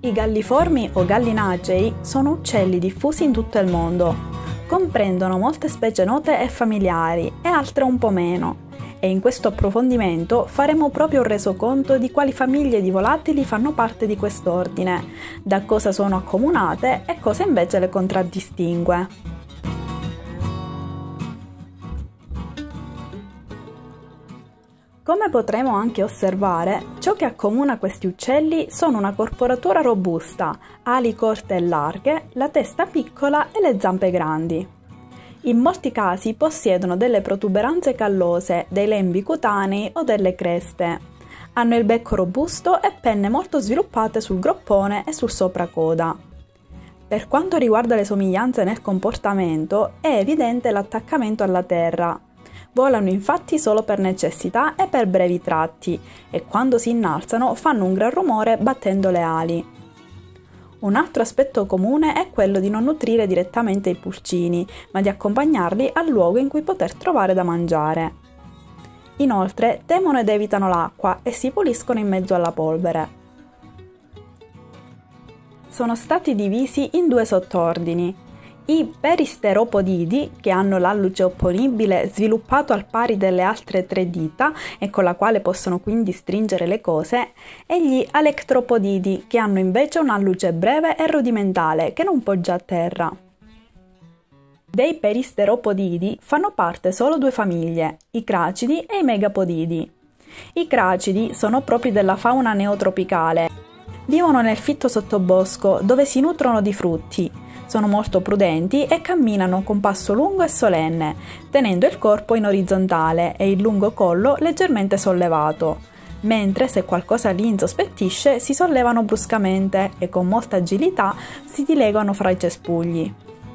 I galliformi o gallinacei sono uccelli diffusi in tutto il mondo. Comprendono molte specie note e familiari e altre un po' meno. E in questo approfondimento faremo proprio un resoconto di quali famiglie di volatili fanno parte di quest'ordine, da cosa sono accomunate e cosa invece le contraddistingue. Come potremo anche osservare, ciò che accomuna questi uccelli sono una corporatura robusta, ali corte e larghe, la testa piccola e le zampe grandi. In molti casi possiedono delle protuberanze callose, dei lembi cutanei o delle creste. Hanno il becco robusto e penne molto sviluppate sul groppone e sul sopracoda. Per quanto riguarda le somiglianze nel comportamento, è evidente l'attaccamento alla terra. Volano infatti solo per necessità e per brevi tratti e quando si innalzano fanno un gran rumore battendo le ali. Un altro aspetto comune è quello di non nutrire direttamente i pulcini, ma di accompagnarli al luogo in cui poter trovare da mangiare. Inoltre temono ed evitano l'acqua e si puliscono in mezzo alla polvere. Sono stati divisi in due sottordini. I peristeropodidi, che hanno l'alluce opponibile sviluppato al pari delle altre 3 dita e con la quale possono quindi stringere le cose, e gli alectropodidi, che hanno invece un alluce breve e rudimentale che non poggia a terra. Dei peristeropodidi fanno parte solo 2 famiglie, i cracidi e i megapodidi. I cracidi sono propri della fauna neotropicale. Vivono nel fitto sottobosco, dove si nutrono di frutti. Sono molto prudenti e camminano con passo lungo e solenne, tenendo il corpo in orizzontale e il lungo collo leggermente sollevato, mentre se qualcosa li insospettisce si sollevano bruscamente e con molta agilità si dileguano fra i cespugli.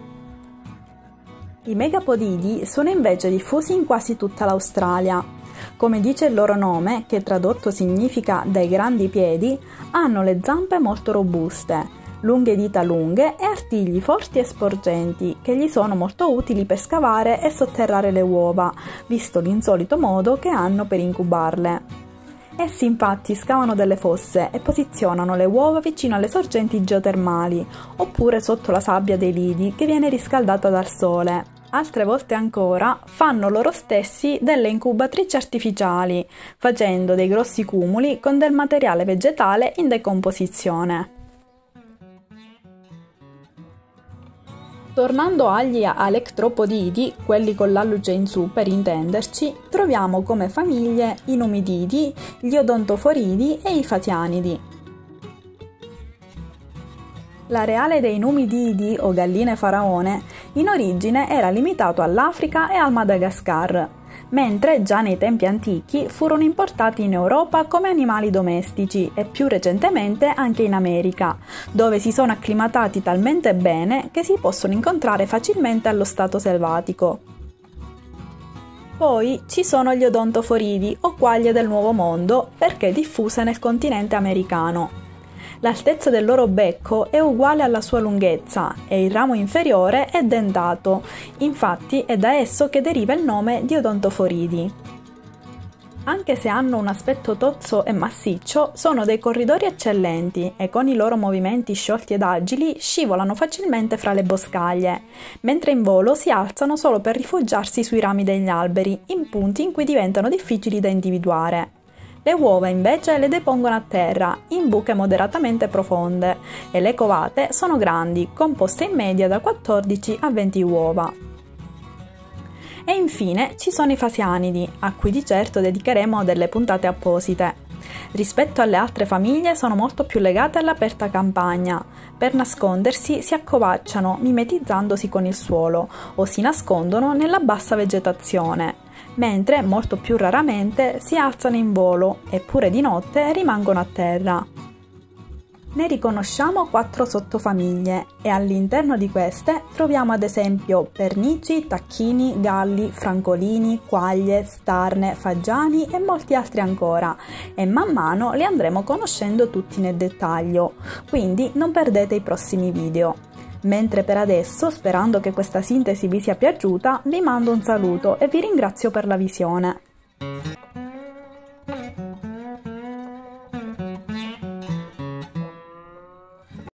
I megapodidi sono invece diffusi in quasi tutta l'Australia. Come dice il loro nome, che tradotto significa dai grandi piedi, hanno le zampe molto robuste, lunghe dita lunghe e artigli forti e sporgenti che gli sono molto utili per scavare e sotterrare le uova, visto l'insolito modo che hanno per incubarle. Essi infatti scavano delle fosse e posizionano le uova vicino alle sorgenti geotermali oppure sotto la sabbia dei lidi che viene riscaldata dal sole. Altre volte ancora fanno loro stessi delle incubatrici artificiali, facendo dei grossi cumuli con del materiale vegetale in decomposizione. Tornando agli alectropodidi, quelli con l'alluce in su per intenderci, troviamo come famiglie i numididi, gli odontoforidi e i fatianidi. L'areale dei numididi o galline faraone in origine era limitato all'Africa e al Madagascar, mentre già nei tempi antichi furono importati in Europa come animali domestici e più recentemente anche in America, dove si sono acclimatati talmente bene che si possono incontrare facilmente allo stato selvatico. Poi ci sono gli odontoforidi o quaglie del Nuovo Mondo, perché diffuse nel continente americano. L'altezza del loro becco è uguale alla sua lunghezza e il ramo inferiore è dentato, infatti è da esso che deriva il nome di odontoforidi. Anche se hanno un aspetto tozzo e massiccio, sono dei corridori eccellenti e con i loro movimenti sciolti ed agili scivolano facilmente fra le boscaglie, mentre in volo si alzano solo per rifugiarsi sui rami degli alberi, in punti in cui diventano difficili da individuare. Le uova invece le depongono a terra, in buche moderatamente profonde, e le covate sono grandi, composte in media da 14 a 20 uova. E infine ci sono i fasianidi, a cui di certo dedicheremo delle puntate apposite. Rispetto alle altre famiglie sono molto più legate all'aperta campagna. Per nascondersi si accovacciano mimetizzandosi con il suolo o si nascondono nella bassa vegetazione, mentre molto più raramente si alzano in volo e pure di notte rimangono a terra. Ne riconosciamo 4 sottofamiglie e all'interno di queste troviamo ad esempio pernici, tacchini, galli, francolini, quaglie, starne, fagiani e molti altri ancora, e man mano li andremo conoscendo tutti nel dettaglio, quindi non perdete i prossimi video. Mentre per adesso, sperando che questa sintesi vi sia piaciuta, vi mando un saluto e vi ringrazio per la visione.